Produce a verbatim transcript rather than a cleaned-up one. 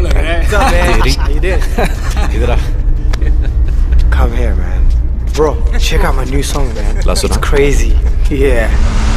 What's up, man? How you doing? Come here, man. Bro, check out my new song, man. La suena? It's crazy. Yeah.